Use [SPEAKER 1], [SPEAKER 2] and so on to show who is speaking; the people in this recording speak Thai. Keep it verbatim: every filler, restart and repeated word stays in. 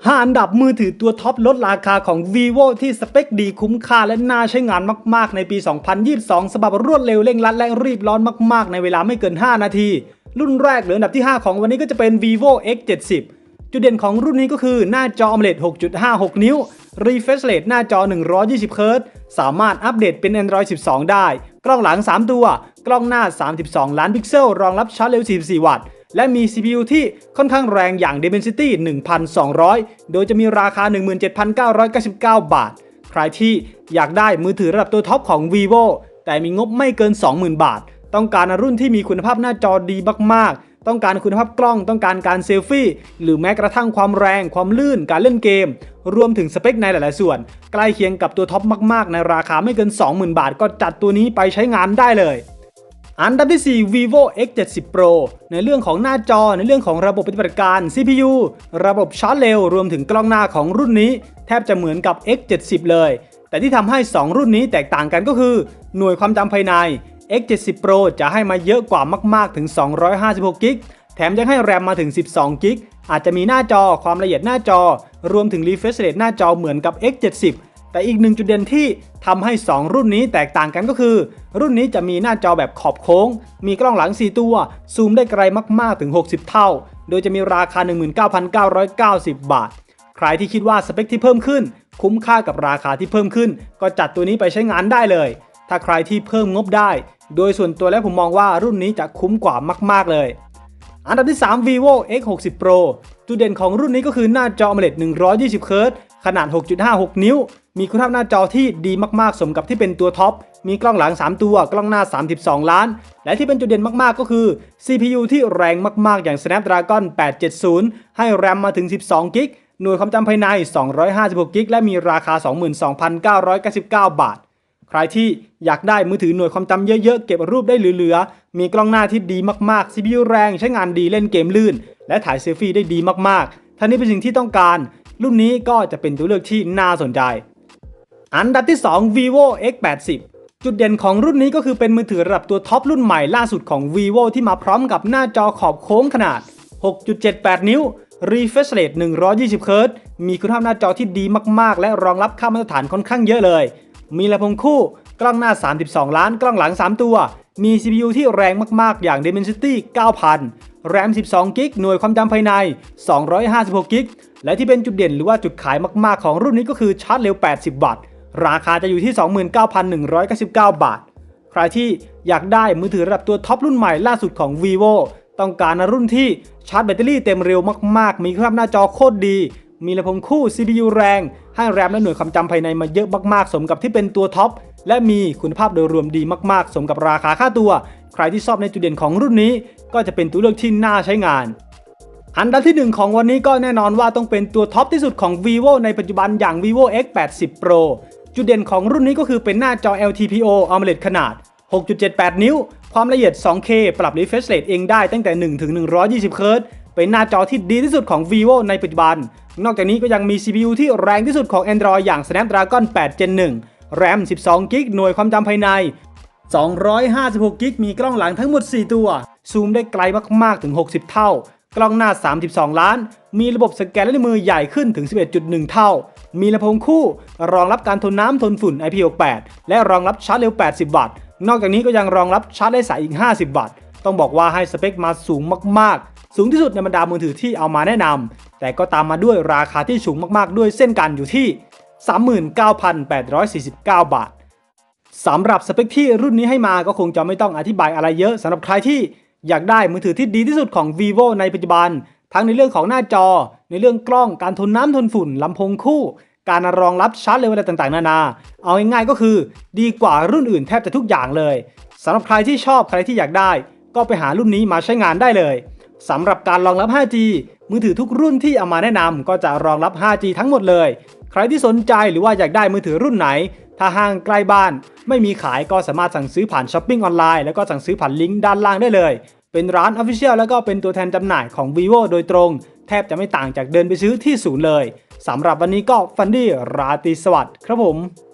[SPEAKER 1] ห้า อันดับมือถือตัวท็อปลดราคาของ vivo ที่สเปคดีคุ้มค่าและน่าใช้งานมากๆในปี สองพันยี่สิบสอง ฉบับรวดเร็วเร่งรัดและรีบร้อนมากๆในเวลาไม่เกิน ห้า นาที รุ่นแรกหรืออันดับที่ ห้า ของวันนี้ก็จะเป็น vivo เอ็กซ์ เจ็ดสิบ จุดเด่นของรุ่นนี้ก็คือหน้าจอ AMOLED หกจุดห้าหก นิ้ว refresh rate หน้าจอ หนึ่งร้อยยี่สิบ เฮิร์ตซ์ สามารถอัปเดตเป็น Android สิบสอง ได้ กล้องหลัง สาม ตัว กล้องหน้า สามสิบสอง ล้านพิกเซล รองรับชาร์จเร็ว สี่สิบสี่ วัตต์ และมี ซี พี ยู ที่ค่อนข้างแรงอย่าง Dimensity หนึ่งพันสองร้อย โดยจะมีราคา หนึ่งหมื่นเจ็ดพันเก้าร้อยเก้าสิบเก้า บาท ใครที่อยากได้มือถือระดับตัวท็อปของ vivo แต่มีงบไม่เกิน สองหมื่น บาท ต้องการรุ่นที่มีคุณภาพหน้าจอดีมากๆต้องการคุณภาพกล้องต้องการการเซลฟี่หรือแม้กระทั่งความแรงความลื่นการเล่นเกมรวมถึงสเปคในหลายๆส่วนใกล้เคียงกับตัวท็อปมากๆในราคาไม่เกิน สองหมื่น บาทก็จัดตัวนี้ไปใช้งานได้เลยอันดับที่ สี่ vivo เอ็กซ์ เจ็ดสิบ Pro ในเรื่องของหน้าจอในเรื่องของระบบปฏิบัติการ ซี พี ยู ระบบชาร์จเร็วรวมถึงกล้องหน้าของรุ่นนี้แทบจะเหมือนกับ เอ็กซ์ เจ็ดสิบ เลยแต่ที่ทำให้สองรุ่นนี้แตกต่างกันก็คือหน่วยความจำภายใน เอ็กซ์ เจ็ดสิบ Pro จะให้มาเยอะกว่ามากๆถึงสองร้อยห้าสิบหกกิกะแถมยังให้แรมมาถึงสิบสองกิกะอาจจะมีหน้าจอความละเอียดหน้าจอรวมถึง refresh rate หน้าจอเหมือนกับ เอ็กซ์ เจ็ดสิบ แต่อีกหนึ่งจุดเด่นที่ทำให้สองรุ่นนี้แตกต่างกันก็คือรุ่นนี้จะมีหน้าจอแบบขอบโค้งมีกล้องหลังสี่ตัวซูมได้ไกลมากๆถึงหกสิบเท่าโดยจะมีราคา หนึ่งหมื่นเก้าพันเก้าร้อยเก้าสิบ บาทใครที่คิดว่าสเปคที่เพิ่มขึ้นคุ้มค่ากับราคาที่เพิ่มขึ้นก็จัดตัวนี้ไปใช้งานได้เลยถ้าใครที่เพิ่มงบได้โดยส่วนตัวแล้วผมมองว่ารุ่นนี้จะคุ้มกว่ามากๆเลยอันดับที่ สาม vivo เอ็กซ์ หกสิบ Pro จุดเด่นของรุ่นนี้ก็คือหน้าจอ AMOLED หนึ่งร้อยยี่สิบ เฮิร์ตซ์ ขนาด หกจุดห้าหก นิ้วมีคุณภาพหน้าจอที่ดีมากๆสมกับที่เป็นตัวท็อปมีกล้องหลังสามตัวกล้องหน้าสามสิบสองล้านและที่เป็นจุดเด่นมากๆก็คือ ซี พี ยู ที่แรงมากๆอย่าง Snapdragon แปดเจ็ดศูนย์ให้แรมมาถึงสิบสองกิกะหน่วยความจำภายในสองร้อยห้าสิบหกกิกะและมีราคา สองหมื่นสองพันเก้าร้อยเก้าสิบเก้า บาทใครที่อยากได้มือถือหน่วยความจำเยอะๆเก็บรูปได้เหลือๆมีกล้องหน้าที่ดีมากๆ ซี พี ยู แรงใช้งานดีเล่นเกมลื่นและถ่ายเซลฟี่ได้ดีมากๆท่านี้เป็นสิ่งที่ต้องการรุ่นนี้ก็จะเป็นตัวเลือกที่น่าสนใจอันดับที่ สอง vivo เอ็กซ์ แปดสิบ จุดเด่นของรุ่นนี้ก็คือเป็นมือถือระดับตัวท็อปรุ่นใหม่ล่าสุดของ vivo ที่มาพร้อมกับหน้าจอขอบโค้งขนาด หกจุดเจ็ดแปด นิ้ว refresh rate หนึ่งร้อยยี่สิบ เฮิร์ตซ์ มีคุณภาพหน้าจอที่ดีมากๆและรองรับค่ามาตรฐานค่อนข้างเยอะเลยมีลำโพงคู่กล้องหน้าสามสิบสองล้านกล้องหลังสามตัวมี ซี พี ยู ที่แรงมากๆอย่าง Dimensity เก้าพัน แรมสิบสองกิกะหน่วยความจำภายในสองร้อยห้าสิบหกกิกะและที่เป็นจุดเด่นหรือว่าจุดขายมากๆของรุ่นนี้ก็คือชาร์จเร็วแปดสิบวัตต์ราคาจะอยู่ที่ สองหมื่นเก้าพันหนึ่งร้อยเก้าสิบเก้า บาทใครที่อยากได้มือถือระดับตัวท็อปรุ่นใหม่ล่าสุดของ vivo ต้องการรุ่นที่ชาร์จแบตเตอรี่เต็มเร็วมากๆมีคุณภาพหน้าจอโคตรดีมีลำโพงคู่ ซี พี ยู แรงให้แรมและหน่วยความจำภายในมาเยอะมากๆสมกับที่เป็นตัวท็อปและมีคุณภาพโดยรวมดีมากๆสมกับราคาค่าตัวใครที่ชอบในจุดเด่นของรุ่นนี้ก็จะเป็นตัวเลือกที่น่าใช้งานอันดับที่หนึ่งของวันนี้ก็แน่นอนว่าต้องเป็นตัวท็อปที่สุดของ vivo ในปัจจุบันอย่าง vivo เอ็กซ์ แปดสิบ Pro จุดเด่นของรุ่นนี้ก็คือเป็นหน้าจอ แอล ที พี โอ AMOLED ขนาด หกจุดเจ็ดแปด นิ้วความละเอียด สองเค ปรับ refresh rate เองได้ตั้งแต่หนึ่งถึงหนึ่งร้อยยี่สิบ เฮิร์ตซ์เป็นหน้าจอที่ดีที่สุดของ vivo ในปัจจุบันนอกจากนี้ก็ยังมี ซี พี ยู ที่แรงที่สุดของ Android อย่าง Snapdragon แปด เจน หนึ่ง แรมสิบสองกิกะหน่วยความจำภายในสองร้อยห้าสิบหกกิกะมีกล้องหลังทั้งหมดสี่ตัวซูมได้ไกลมากๆถึงหกสิบเท่ากล้องหน้าสามสิบสองล้านมีระบบสแกนลายนิ้วมือใหญ่ขึ้นถึง สิบเอ็ดจุดหนึ่ง เท่ามีลำโพงคู่รองรับการทนน้ำทนฝุ่น ไอ พี หกสิบแปด และรองรับชาร์จเร็วแปดสิบวัตต์นอกจากนี้ก็ยังรองรับชาร์จไร้สายอีกห้าสิบวัตต์ต้องบอกว่าให้สเปคมาสูงมากๆสูงที่สุดในบรรดามือถือที่เอามาแนะนำแต่ก็ตามมาด้วยราคาที่สูงมากๆด้วยเส้นกันอยู่ที่ สามหมื่นเก้าพันแปดร้อยสี่สิบเก้า บาทสำหรับสเปคที่รุ่นนี้ให้มาก็คงจะไม่ต้องอธิบายอะไรเยอะสำหรับใครที่อยากได้มือถือที่ดีที่สุดของ vivo ในปัจจุบันทั้งในเรื่องของหน้าจอในเรื่องกล้องการทนน้ำทนฝุ่นลำโพงคู่การรองรับชาร์จเร็วอะไรต่างๆนานาเอาง่ายๆก็คือดีกว่ารุ่นอื่นแทบจะทุกอย่างเลยสำหรับใครที่ชอบใครที่อยากได้ก็ไปหารุ่นนี้มาใช้งานได้เลยสำหรับการรองรับ ห้าจี มือถือทุกรุ่นที่เอามาแนะนำก็จะรองรับ ห้าจี ทั้งหมดเลยใครที่สนใจหรือว่าอยากได้มือถือรุ่นไหนถ้าห้างใกล้บ้านไม่มีขายก็สามารถสั่งซื้อผ่านช้อปปิ้งออนไลน์แล้วก็สั่งซื้อผ่านลิงก์ด้านล่างได้เลยเป็นร้าน Official แล้วก็เป็นตัวแทนจำหน่ายของ vivo โดยตรงแทบจะไม่ต่างจากเดินไปซื้อที่ศูนย์เลยสำหรับวันนี้ก็ฟันดี้ราตรีสวัสดิ์ครับผม